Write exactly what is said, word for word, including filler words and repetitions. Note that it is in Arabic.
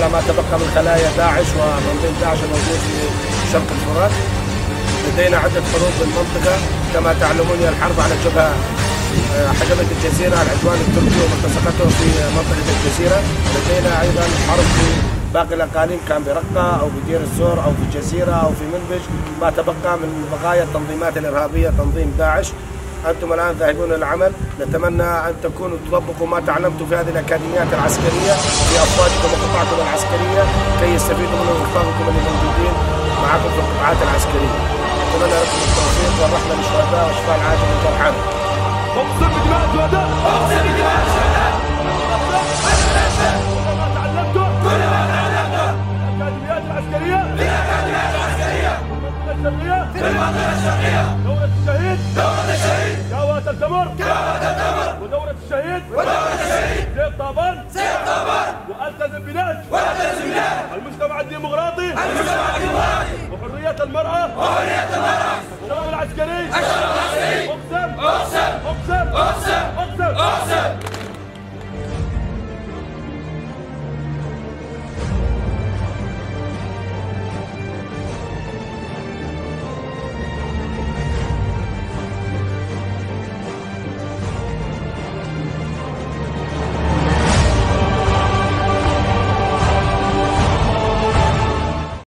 ما تبقى من خلايا داعش وتنظيم داعش الموجود في شرق الفرات. لدينا عدة حروب بالمنطقة كما تعلمون. الحرب على الجبهة حجبت الجزيرة، العدوان التركي وملتصقته في منطقة الجزيرة. لدينا أيضا حرب في باقي الأقاليم، كان برقة أو بدير الزور أو في الجزيرة أو في منبج، ما تبقى من بقايا التنظيمات الإرهابية تنظيم داعش. أنتم الآن ذاهبون للعمل، نتمنى أن تكونوا تطبقوا ما تعلمتم في هذه الأكاديميات العسكرية في أفواجكم وقطاعكم العسكرية كي يستفيدوا منه رفاقكم اللي موجودين معكم في القطاعات العسكرية. نتمنى لكم التوفيق والرحمة للشهداء والشفاء العاجل للجرحى. اقسم بدماء الشهداء، اقسم بدماء الشهداء. كل ما تعلمته كل ما تعلمته الأكاديميات العسكرية في الأكاديميات العسكرية في المنطقة الشرقية في المنطقة الشرقية. دورة الشهيد دورة الشهيد جوات التمر جوات التمر ودورة الشهيد ودورة الشهيد سيف طابان سيف طابان والتزم بنهج والتزم بنهج المجتمع الديمقراطي المجتمع الديمقراطي وحرية المرأة وحرية المرأة. الشباب العسكري الشباب العسكري اقسم